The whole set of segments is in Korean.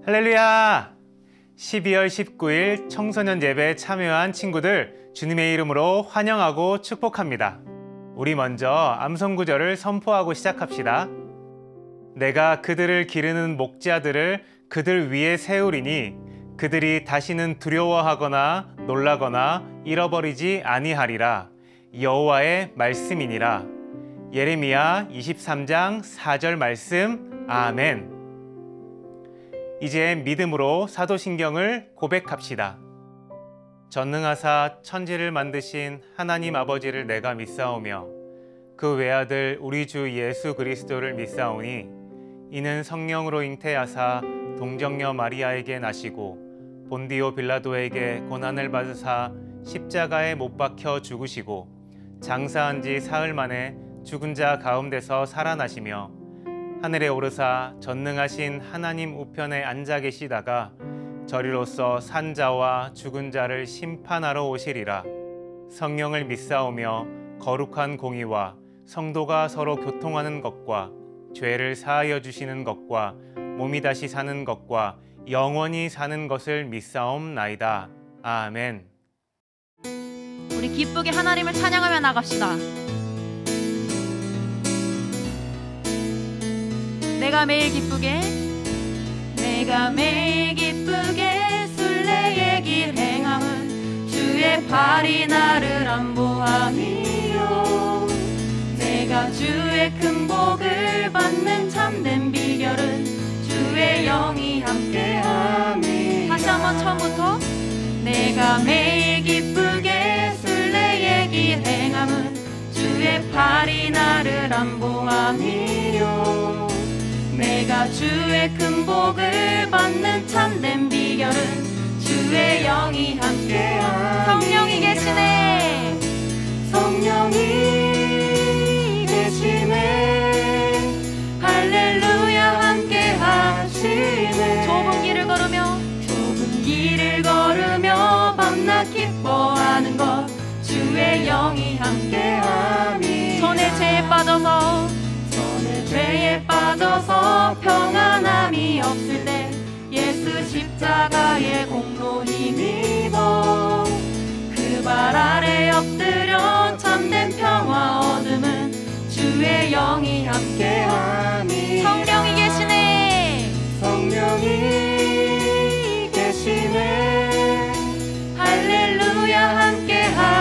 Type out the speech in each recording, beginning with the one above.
할렐루야! 12월 19일 청소년 예배에 참여한 친구들 주님의 이름으로 환영하고 축복합니다. 우리 먼저 암송구절을 선포하고 시작합시다. 내가 그들을 기르는 목자들을 그들 위에 세우리니 그들이 다시는 두려워하거나 놀라거나 잃어버리지 아니하리라. 여호와의 말씀이니라. 예레미야 23장 4절 말씀. 아멘. 이제 믿음으로 사도신경을 고백합시다. 전능하사 천지를 만드신 하나님 아버지를 내가 믿사오며 그 외아들 우리 주 예수 그리스도를 믿사오니 이는 성령으로 잉태하사 동정녀 마리아에게 나시고 본디오 빌라도에게 고난을 받으사 십자가에 못 박혀 죽으시고 장사한 지 사흘 만에 죽은 자 가운데서 살아나시며 하늘에 오르사 전능하신 하나님 우편에 앉아 계시다가 저리로서 산 자와 죽은 자를 심판하러 오시리라. 성령을 믿사오며 거룩한 공의와 성도가 서로 교통하는 것과 죄를 사하여 주시는 것과 몸이 다시 사는 것과 영원히 사는 것을 믿사옵나이다. 아멘. 우리 기쁘게 하나님을 찬양하며 나갑시다. 내가 매일 기쁘게 순례의 길 행함은 주의 팔이 나를 안보함이요. 내가 주의 큰 복을 받는 참된 비결은 주의 영이 함께함이라. 다시 한번 처음부터. 내가 매일 기쁘게 순례의 길 행함은 주의 팔이 나를 안보함이요. 내가 주의 큰 복을 받는 참된 비결은 주의 영이 함께함. 성령이 계시네. 성령이 계시네. 할렐루야 함께 하시네. 좁은 길을 걸으며 밤낮 기뻐하는 것 주의 영이 함께함이. 전에 죄에 빠져서 평안함이 없을 때 예수 십자가의 공로 힘입어 그 발 아래 엎드려 참된 평화 얻음은 주의 영이 함께함이. 성령이 계시네. 성령이 계시네. 할렐루야 함께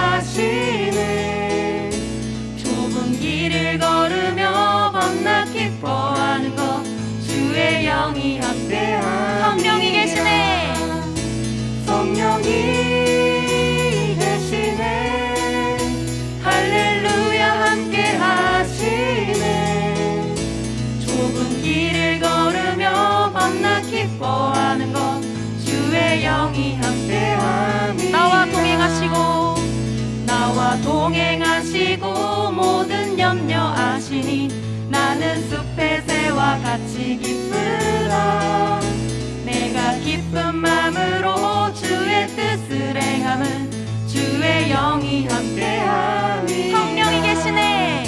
하시네. 좁은 길을 걸으며 밤낮 기뻐하는 것 주의 영이 함께함. 성령이 계시네. 성령이 계시네. 할렐루야 함께 하시네. 좁은 길을 걸으며 밤낮 기뻐하는 것 주의 영이 함께함이. 나와 동행하시고 모든 염려 아시니 나는 숲의 새와 같이 기쁘라. 내가 기쁜 마음으로 주의 뜻을 행함은 주의 영이 함께함이. 성령이 계시네.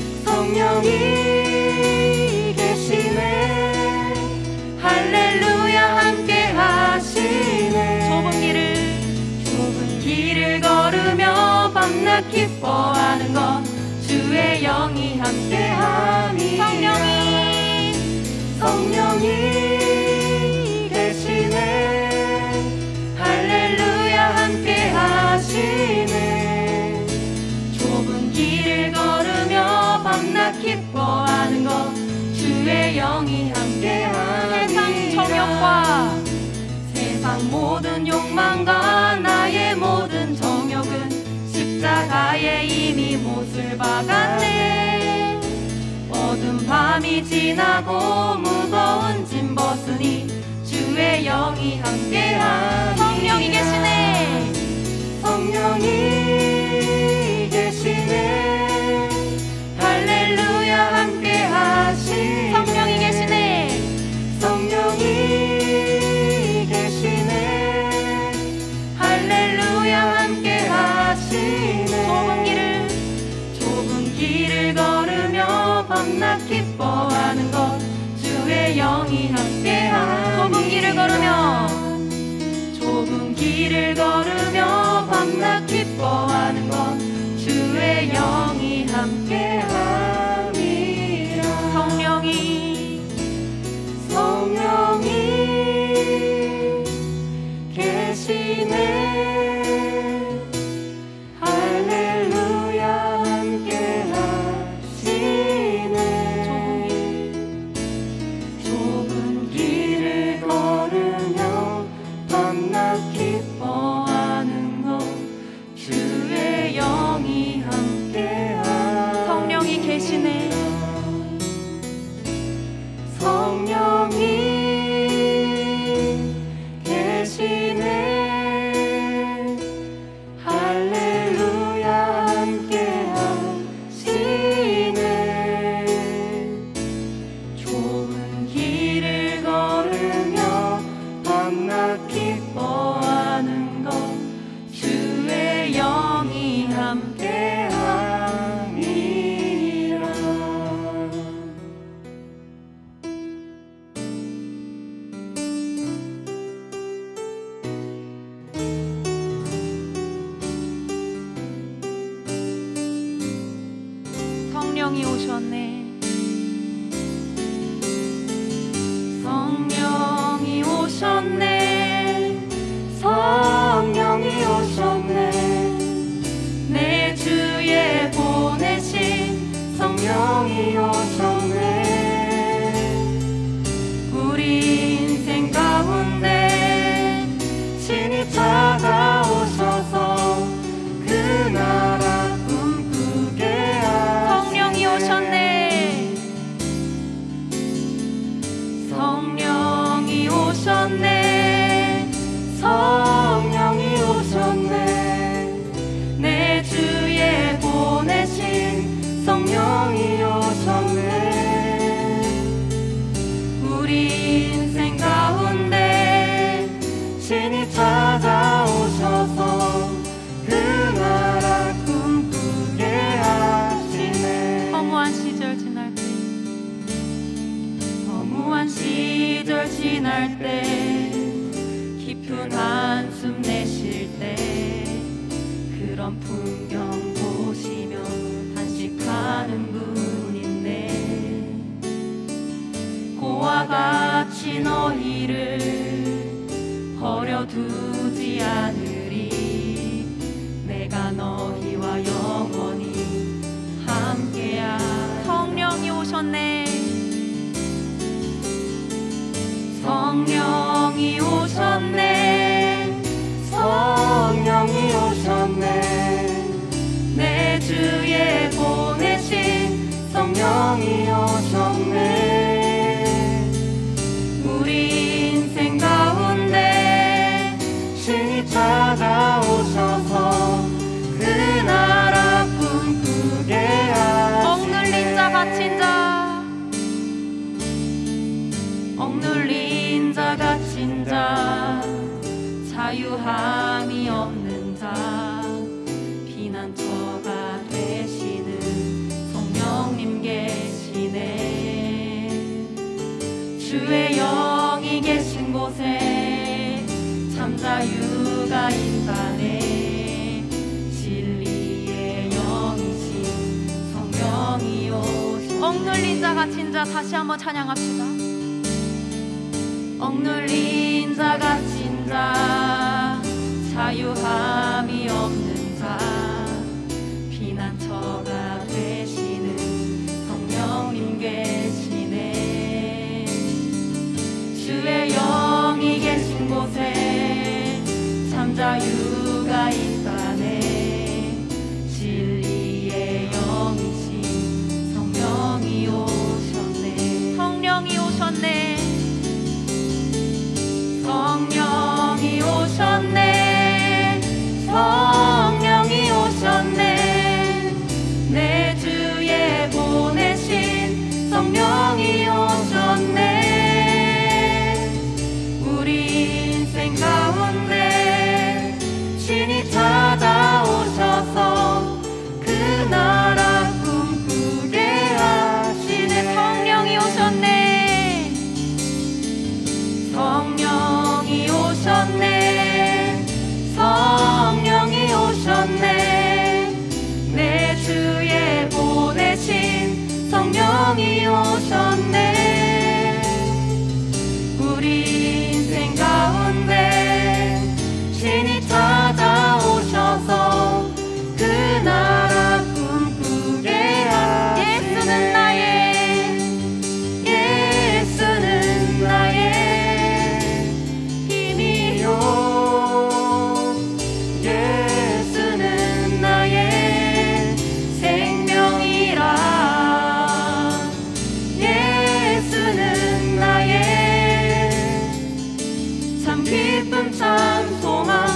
성령이 계시네. 할렐루야 함께 하시네. 좁은 길을 걸으며 밤낮 기뻐하는 것 주의 영이 함께함이. 성령이 계시네. 할렐루야 함께 하시네. 좁은 길을 걸으며 밤낮 기뻐하는 것 주의 영이 함께함이라. 세상 모든 욕망과 나의 모든 정욕은 십자가에 이미 못을 박았네. 어두운 밤이 지나고 무거운 짐 벗으니 주의 영이 함께하니. 성령이 계시네. 성령이 계시네. 할렐루야 함께 하시네. 성령이 계시네. 성령이 계시네. 할렐루야 함께 하시네. 좁은 길을 걸으며 밤낮 기뻐하는 것 주의 주의 영이 함께하니 좁은 길을 걸으며 밤낮 기뻐하는 것 주의 영이 함께함이라. 성령이 계시네. 할렐루야 함께하시네. 좁은 길을 걸으며 밤낮 기뻐하는 것 주의 영이 함께하시네. 성령이 계시네. 할렐루야 함께하시네. 좁은 길을 걸으며 밤낮 기뻐하는 것 주의 영이 함께함이라. 성령이 오셨네. 성령이 오셨네. 성령이 오셨네. 내 주에 보내신 성령이 오셨네. 우리 인생 가운데 신이 찾아오셔서 그 나라 꿈꾸게 하시네. 성령이 오셨네. 성령이 오셨네. 성령이 오셨네. 내 주에 보내신 성령이 오셨네. 우리 인생 가운데 신이 찾아오셔서 그 나라 꿈꾸게 하시네. 허무한 시절 지날 때, 허무한 시절 지날 때, 깊은 한숨 내쉴 때, 그런 풍경 보시며 단식하는 분 있네. 고와 같이 너희를 버려두지 않으리. 내가 너희와 영원히 함께하리. 성령이 오셨네. 성령이 오셨네. 성령이 오셨네. 내 주에 보내신 성령이 오셨네. 우리 인생 가운데 신이 찾아오셔서 그 나라 꿈꾸게 하시네. 억눌린 자 갇힌 자, 억눌린 자 갇힌 자, 자유함이 없는 자, 피난처가 되시는 성령님 계시네. 주의 영이 계신 곳에 참 자유가 있다네. 진리의 영이신 성령이 오시네. 억눌린 자 갇힌 자 다시 한번 찬양합시다. 억눌린 자 갇힌 자, 자유함이 없는 자, 피난처가 되시는 성령님 계시네. 주의 영이 계신 곳에 참 자유가 있다네. 진리의 영이신 성령이 오셨네. 성령이 오셨네. 성령이 오셨네. 성령이 오셨네. 내 주에 보내신 성령이 오셨네. 우리 인생 가운데 신이 찾아오셔서 그 나라 꿈꾸게 하시네. 성령이 오셨네. 왕이 오셨네. 우리 인생 가운데 신이 찾아오셔서 그 나라 꿈꾸게 하시네. 예수는 나의 힘이요, 예수는 나의 생명이라. 예수는 나의 참 기쁨 참 소망.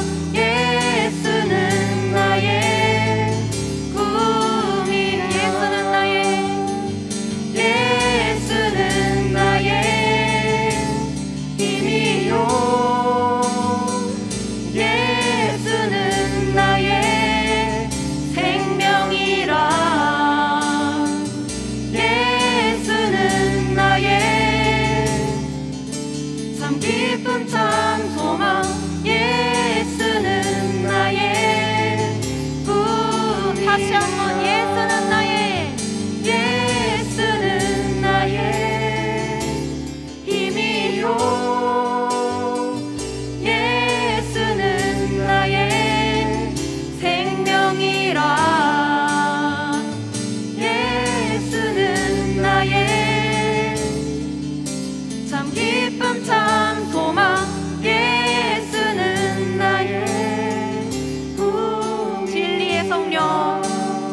예수는 나의 꿈이. 예수는 나의, 예수는 나의 힘이요, 예수는 나의 생명이라. 예수는 나의 참 기쁨 참 소망. 예수는 나의 꿈. 다시 한번 예수는 나의, 예수는 나의 힘이요, 예수는 나의 생명이라. 예수는 나의 참 기쁨 참 소망. 예수는 나의 꿈. 진리의 성령,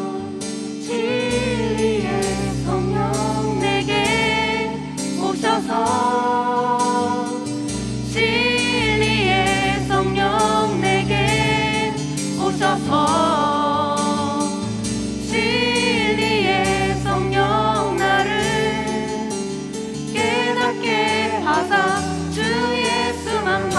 진리의 성령 내게 오셔서, 진리의 성령 내게 오셔서, 진리의 성령 나를 깨닫게 하사 주 예수만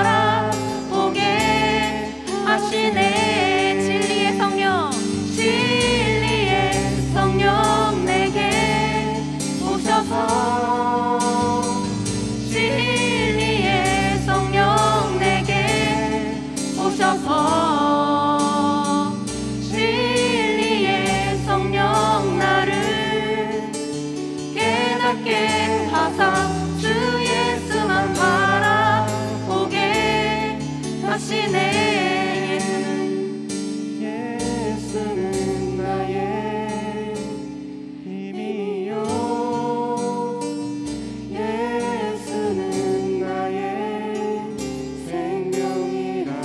바라보게 하시네. 진리의 성령, 진리의 성령 내게 오셔서, 진리의 성령 내게 오셔서, 진리의 성령 나를 깨닫게 하사 주 예수만 바라보게 하시네. 예수는 나의 힘이요, 예수는 나의 생명이라.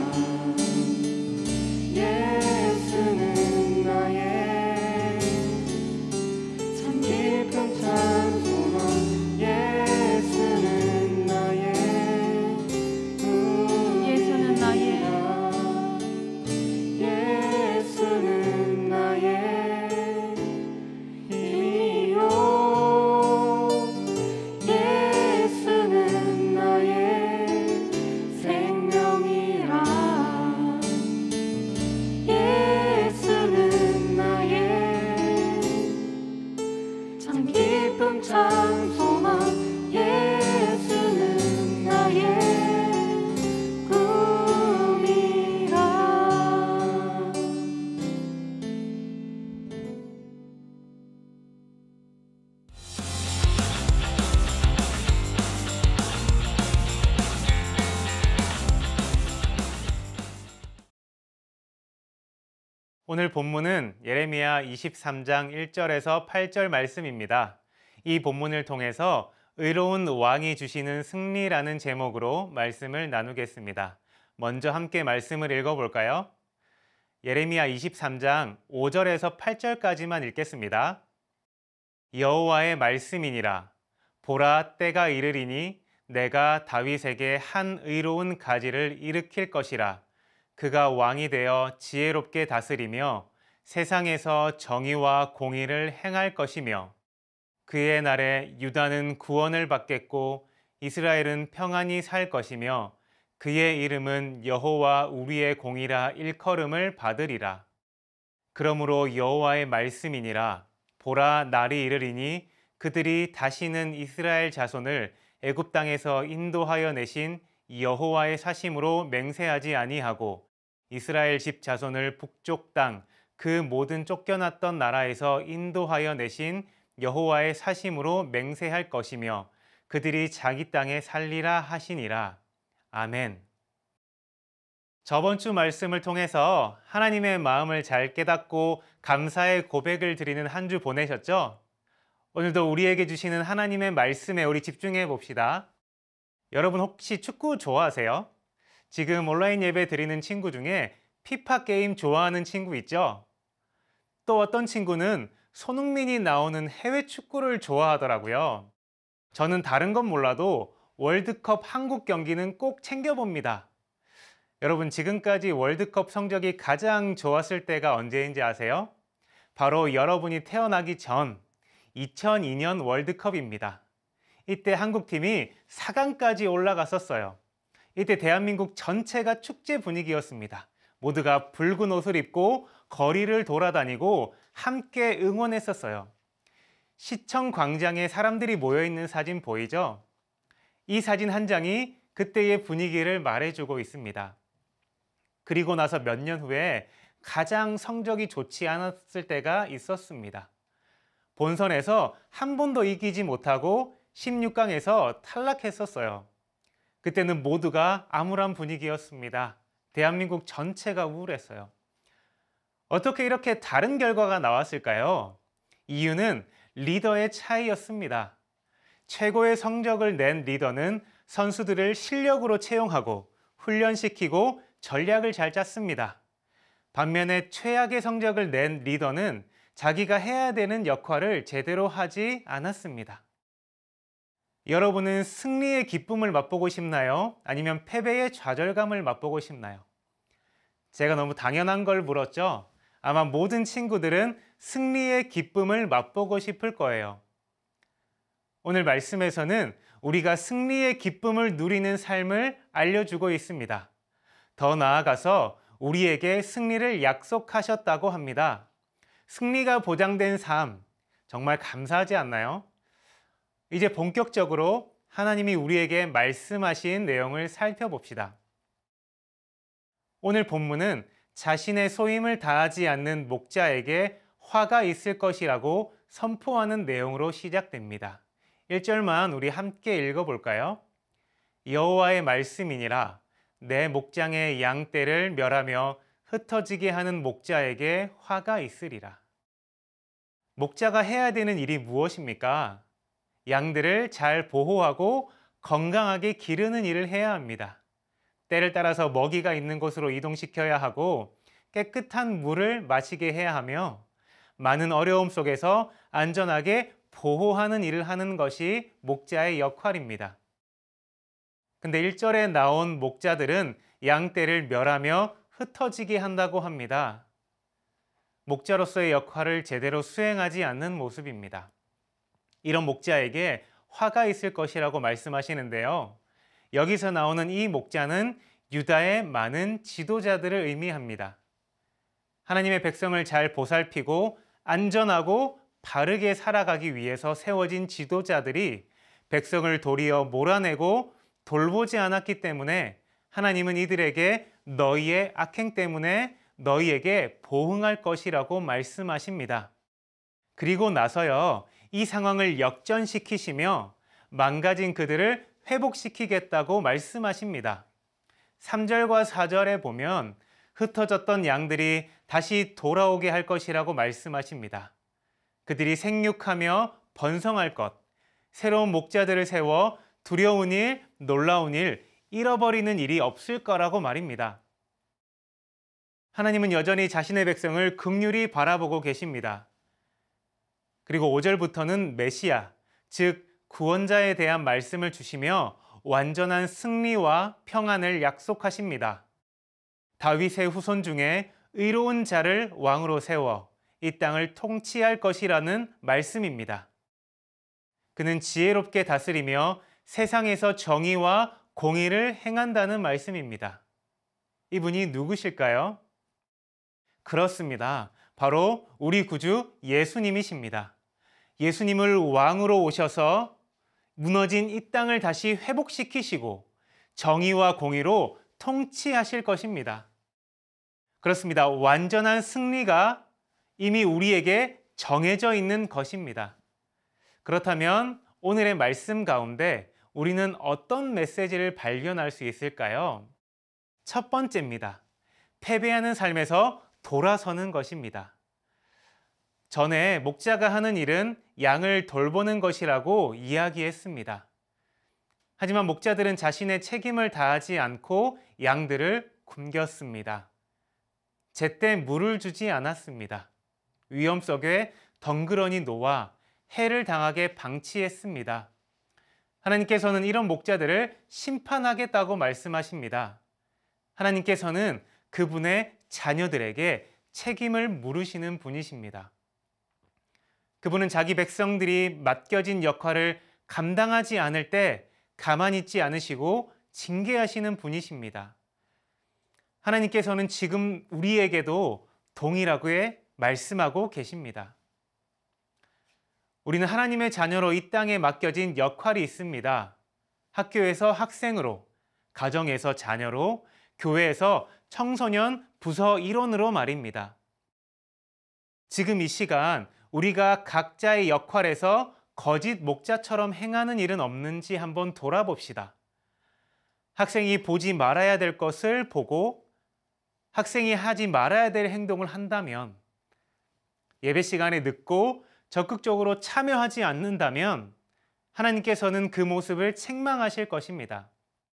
예수는 나의 참 기쁨 참 소망. 예수는 나의 예수는 나의, 예수는 나의 힘이요, 예수는 나의 생명이라. 예수는 나의 참 기쁨 참 소망. 예수는 나의 꿈이라. 오늘 본문은 예레미야 23장 1절에서 8절 말씀입니다. 이 본문을 통해서 의로운 왕이 주시는 승리라는 제목으로 말씀을 나누겠습니다. 먼저 함께 말씀을 읽어볼까요? 예레미야 23장 5절에서 8절까지만 읽겠습니다. 여호와의 말씀이니라. 보라, 때가 이르리니 내가 다윗에게 한 의로운 가지를 일으킬 것이라. 그가 왕이 되어 지혜롭게 다스리며 세상에서 정의와 공의를 행할 것이며, 그의 날에 유다는 구원을 받겠고 이스라엘은 평안히 살 것이며, 그의 이름은 여호와 우리의 공이라 일컬음을 받으리라. 그러므로 여호와의 말씀이니라. 보라, 날이 이르리니 그들이 다시는 이스라엘 자손을 애굽 땅에서 인도하여 내신 여호와의 사심으로 맹세하지 아니하고, 이스라엘 집 자손을 북쪽 땅 그 모든 쫓겨났던 나라에서 인도하여 내신 여호와의 사심으로 맹세할 것이며 그들이 자기 땅에 살리라 하시니라. 아멘. 저번 주 말씀을 통해서 하나님의 마음을 잘 깨닫고 감사의 고백을 드리는 한 주 보내셨죠? 오늘도 우리에게 주시는 하나님의 말씀에 우리 집중해 봅시다. 여러분 혹시 축구 좋아하세요? 지금 온라인 예배 드리는 친구 중에 피파 게임 좋아하는 친구 있죠? 또 어떤 친구는 손흥민이 나오는 해외 축구를 좋아하더라고요. 저는 다른 건 몰라도 월드컵 한국 경기는 꼭 챙겨봅니다. 여러분 지금까지 월드컵 성적이 가장 좋았을 때가 언제인지 아세요? 바로 여러분이 태어나기 전 2002년 월드컵입니다. 이때 한국팀이 4강까지 올라갔었어요. 이때 대한민국 전체가 축제 분위기였습니다. 모두가 붉은 옷을 입고 거리를 돌아다니고 함께 응원했었어요. 시청 광장에 사람들이 모여있는 사진 보이죠? 이 사진 한 장이 그때의 분위기를 말해주고 있습니다. 그리고 나서 몇 년 후에 가장 성적이 좋지 않았을 때가 있었습니다. 본선에서 한 번도 이기지 못하고 16강에서 탈락했었어요. 그때는 모두가 암울한 분위기였습니다. 대한민국 전체가 우울했어요. 어떻게 이렇게 다른 결과가 나왔을까요? 이유는 리더의 차이였습니다. 최고의 성적을 낸 리더는 선수들을 실력으로 채용하고 훈련시키고 전략을 잘 짰습니다. 반면에 최악의 성적을 낸 리더는 자기가 해야 되는 역할을 제대로 하지 않았습니다. 여러분은 승리의 기쁨을 맛보고 싶나요? 아니면 패배의 좌절감을 맛보고 싶나요? 제가 너무 당연한 걸 물었죠? 아마 모든 친구들은 승리의 기쁨을 맛보고 싶을 거예요. 오늘 말씀에서는 우리가 승리의 기쁨을 누리는 삶을 알려주고 있습니다. 더 나아가서 우리에게 승리를 약속하셨다고 합니다. 승리가 보장된 삶, 정말 감사하지 않나요? 이제 본격적으로 하나님이 우리에게 말씀하신 내용을 살펴봅시다. 오늘 본문은 자신의 소임을 다하지 않는 목자에게 화가 있을 것이라고 선포하는 내용으로 시작됩니다. 1절만 우리 함께 읽어볼까요? 여호와의 말씀이니라 내 목장의 양떼를 멸하며 흩어지게 하는 목자에게 화가 있으리라. 목자가 해야 되는 일이 무엇입니까? 양들을 잘 보호하고 건강하게 기르는 일을 해야 합니다. 때를 따라서 먹이가 있는 곳으로 이동시켜야 하고 깨끗한 물을 마시게 해야 하며 많은 어려움 속에서 안전하게 보호하는 일을 하는 것이 목자의 역할입니다. 근데 1절에 나온 목자들은 양떼를 멸하며 흩어지게 한다고 합니다. 목자로서의 역할을 제대로 수행하지 않는 모습입니다. 이런 목자에게 화가 있을 것이라고 말씀하시는데요. 여기서 나오는 이 목자는 유다의 많은 지도자들을 의미합니다. 하나님의 백성을 잘 보살피고 안전하고 바르게 살아가기 위해서 세워진 지도자들이 백성을 도리어 몰아내고 돌보지 않았기 때문에 하나님은 이들에게 너희의 악행 때문에 너희에게 보응할 것이라고 말씀하십니다. 그리고 나서요, 이 상황을 역전시키시며 망가진 그들을 회복시키겠다고 말씀하십니다. 3절과 4절에 보면 흩어졌던 양들이 다시 돌아오게 할 것이라고 말씀하십니다. 그들이 생육하며 번성할 것, 새로운 목자들을 세워 두려운 일, 놀라운 일, 잃어버리는 일이 없을 거라고 말입니다. 하나님은 여전히 자신의 백성을 긍휼히 바라보고 계십니다. 그리고 5절부터는 메시아, 즉 구원자에 대한 말씀을 주시며 완전한 승리와 평안을 약속하십니다. 다윗의 후손 중에 의로운 자를 왕으로 세워 이 땅을 통치할 것이라는 말씀입니다. 그는 지혜롭게 다스리며 세상에서 정의와 공의를 행한다는 말씀입니다. 이분이 누구실까요? 그렇습니다. 바로 우리 구주 예수님이십니다. 예수님을 왕으로 오셔서 무너진 이 땅을 다시 회복시키시고 정의와 공의로 통치하실 것입니다. 그렇습니다. 완전한 승리가 이미 우리에게 정해져 있는 것입니다. 그렇다면 오늘의 말씀 가운데 우리는 어떤 메시지를 발견할 수 있을까요? 첫 번째입니다. 패배하는 삶에서 돌아서는 것입니다. 전에 목자가 하는 일은 양을 돌보는 것이라고 이야기했습니다. 하지만 목자들은 자신의 책임을 다하지 않고 양들을 굶겼습니다. 제때 물을 주지 않았습니다. 위험 속에 덩그러니 놓아 해를 당하게 방치했습니다. 하나님께서는 이런 목자들을 심판하겠다고 말씀하십니다. 하나님께서는 그분의 자녀들에게 책임을 물으시는 분이십니다. 그분은 자기 백성들이 맡겨진 역할을 감당하지 않을 때 가만히 있지 않으시고 징계하시는 분이십니다. 하나님께서는 지금 우리에게도 동일하게 말씀하고 계십니다. 우리는 하나님의 자녀로 이 땅에 맡겨진 역할이 있습니다. 학교에서 학생으로, 가정에서 자녀로, 교회에서 청소년 부서 일원으로 말입니다. 지금 이 시간 우리가 각자의 역할에서 거짓 목자처럼 행하는 일은 없는지 한번 돌아봅시다. 학생이 보지 말아야 될 것을 보고 학생이 하지 말아야 될 행동을 한다면, 예배 시간에 늦고 적극적으로 참여하지 않는다면 하나님께서는 그 모습을 책망하실 것입니다.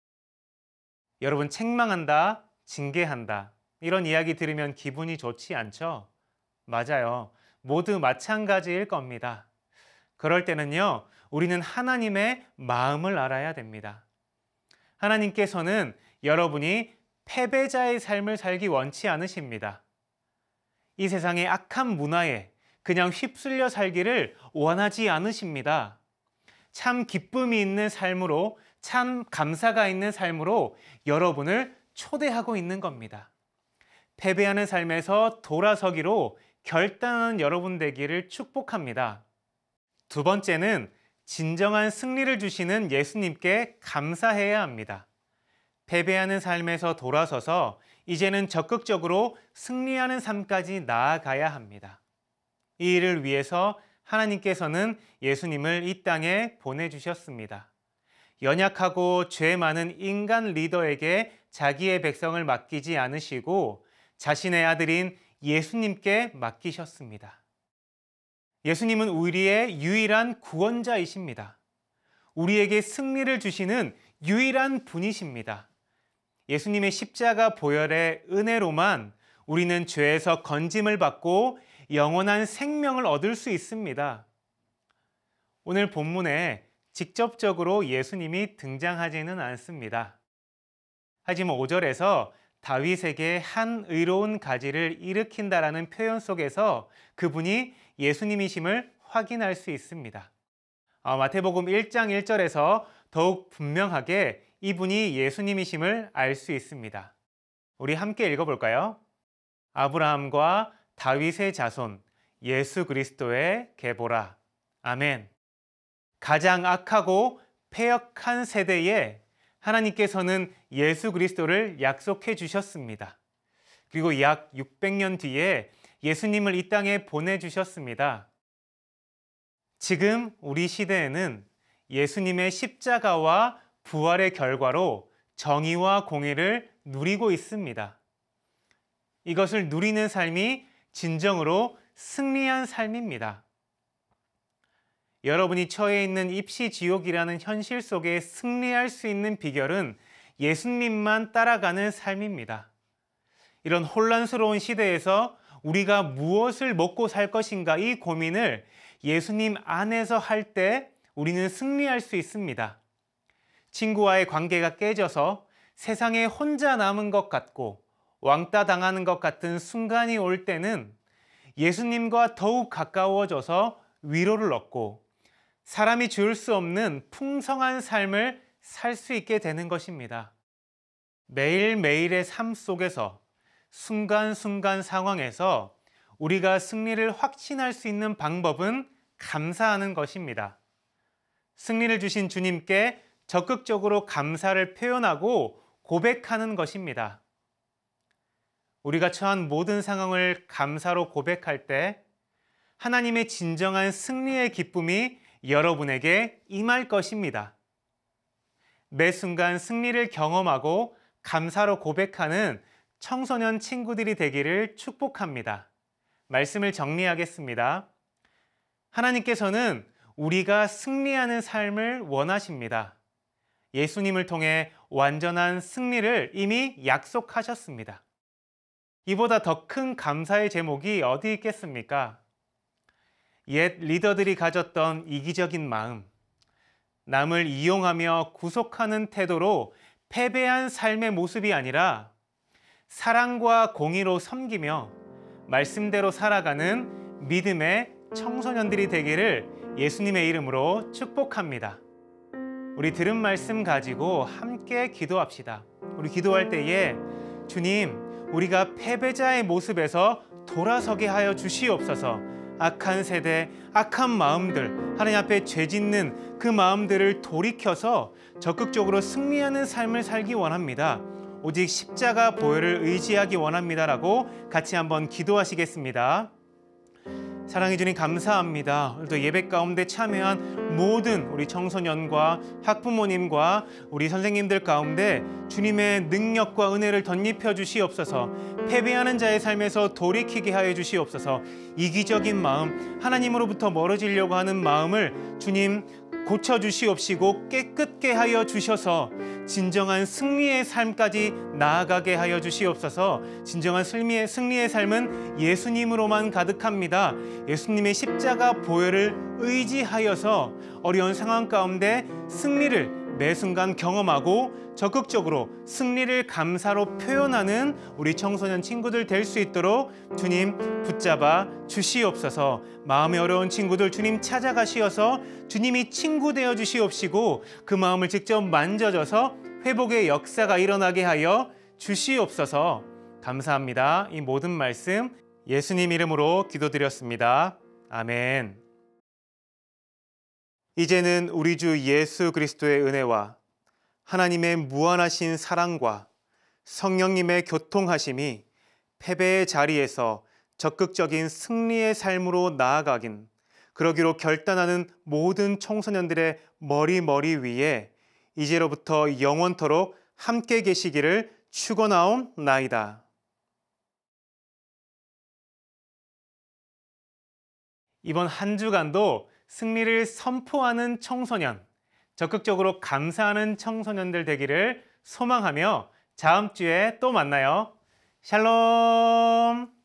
여러분, 책망한다, 징계한다, 이런 이야기 들으면 기분이 좋지 않죠? 맞아요. 모두 마찬가지일 겁니다. 그럴 때는요, 우리는 하나님의 마음을 알아야 됩니다. 하나님께서는 여러분이 패배자의 삶을 살기 원치 않으십니다. 이 세상의 악한 문화에 그냥 휩쓸려 살기를 원하지 않으십니다. 참 기쁨이 있는 삶으로, 참 감사가 있는 삶으로 여러분을 초대하고 있는 겁니다. 패배하는 삶에서 돌아서기로 결단하는 여러분 되기를 축복합니다. 두 번째는 진정한 승리를 주시는 예수님께 감사해야 합니다. 패배하는 삶에서 돌아서서 이제는 적극적으로 승리하는 삶까지 나아가야 합니다. 이 일을 위해서 하나님께서는 예수님을 이 땅에 보내주셨습니다. 연약하고 죄 많은 인간 리더에게 자기의 백성을 맡기지 않으시고 자신의 아들인 예수님께 맡기셨습니다. 예수님은 우리의 유일한 구원자이십니다. 우리에게 승리를 주시는 유일한 분이십니다. 예수님의 십자가 보혈의 은혜로만 우리는 죄에서 건짐을 받고 영원한 생명을 얻을 수 있습니다. 오늘 본문에 직접적으로 예수님이 등장하지는 않습니다. 하지만 5절에서 다윗에게 한 의로운 가지를 일으킨다라는 표현 속에서 그분이 예수님이심을 확인할 수 있습니다. 마태복음 1장 1절에서 더욱 분명하게 이분이 예수님이심을 알 수 있습니다. 우리 함께 읽어볼까요? 아브라함과 다윗의 자손 예수 그리스도의 계보라. 아멘. 가장 악하고 패역한 세대에 하나님께서는 예수 그리스도를 약속해 주셨습니다. 그리고 약 600년 뒤에 예수님을 이 땅에 보내주셨습니다. 지금 우리 시대에는 예수님의 십자가와 부활의 결과로 정의와 공의를 누리고 있습니다. 이것을 누리는 삶이 진정으로 승리한 삶입니다. 여러분이 처해 있는 입시지옥이라는 현실 속에 승리할 수 있는 비결은 예수님만 따라가는 삶입니다. 이런 혼란스러운 시대에서 우리가 무엇을 먹고 살 것인가 이 고민을 예수님 안에서 할 때 우리는 승리할 수 있습니다. 친구와의 관계가 깨져서 세상에 혼자 남은 것 같고 왕따 당하는 것 같은 순간이 올 때는 예수님과 더욱 가까워져서 위로를 얻고 사람이 줄 수 없는 풍성한 삶을 살 수 있게 되는 것입니다. 매일매일의 삶 속에서 순간순간 상황에서 우리가 승리를 확신할 수 있는 방법은 감사하는 것입니다. 승리를 주신 주님께 적극적으로 감사를 표현하고 고백하는 것입니다. 우리가 처한 모든 상황을 감사로 고백할 때 하나님의 진정한 승리의 기쁨이 여러분에게 임할 것입니다. 매 순간 승리를 경험하고 감사로 고백하는 청소년 친구들이 되기를 축복합니다. 말씀을 정리하겠습니다. 하나님께서는 우리가 승리하는 삶을 원하십니다. 예수님을 통해 완전한 승리를 이미 약속하셨습니다. 이보다 더 큰 감사의 제목이 어디 있겠습니까? 옛 리더들이 가졌던 이기적인 마음, 남을 이용하며 구속하는 태도로 패배한 삶의 모습이 아니라 사랑과 공의로 섬기며 말씀대로 살아가는 믿음의 청소년들이 되기를 예수님의 이름으로 축복합니다. 우리 들은 말씀 가지고 함께 기도합시다. 우리 기도할 때에 주님, 우리가 패배자의 모습에서 돌아서게 하여 주시옵소서. 악한 세대, 악한 마음들, 하나님 앞에 죄 짓는 그 마음들을 돌이켜서 적극적으로 승리하는 삶을 살기 원합니다. 오직 십자가 보혈을 의지하기 원합니다라고 같이 한번 기도하시겠습니다. 사랑해 주님 감사합니다. 오늘도 예배 가운데 참여한 모든 우리 청소년과 학부모님과 우리 선생님들 가운데 주님의 능력과 은혜를 덧입혀 주시옵소서. 패배하는 자의 삶에서 돌이키게 하여 주시옵소서. 이기적인 마음, 하나님으로부터 멀어지려고 하는 마음을 주님 고쳐주시옵시고 깨끗게 하여 주셔서 진정한 승리의 삶까지 나아가게 하여 주시옵소서. 진정한 승리의 삶은 예수님으로만 가득합니다. 예수님의 십자가 보혈을 의지하여서 어려운 상황 가운데 승리를 매 순간 경험하고 적극적으로 승리를 감사로 표현하는 우리 청소년 친구들 될 수 있도록 주님 붙잡아 주시옵소서. 마음이 어려운 친구들 주님 찾아가시어서 주님이 친구 되어 주시옵시고 그 마음을 직접 만져줘서 회복의 역사가 일어나게 하여 주시옵소서. 감사합니다. 이 모든 말씀 예수님 이름으로 기도드렸습니다. 아멘. 이제는 우리 주 예수 그리스도의 은혜와 하나님의 무한하신 사랑과 성령님의 교통하심이 패배의 자리에서 적극적인 승리의 삶으로 나아가긴 그러기로 결단하는 모든 청소년들의 머리 위에 이제로부터 영원토록 함께 계시기를 축원하옵나이다. 이번 한 주간도 승리를 선포하는 청소년, 적극적으로 감사하는 청소년들 되기를 소망하며 다음 주에 또 만나요. 샬롬!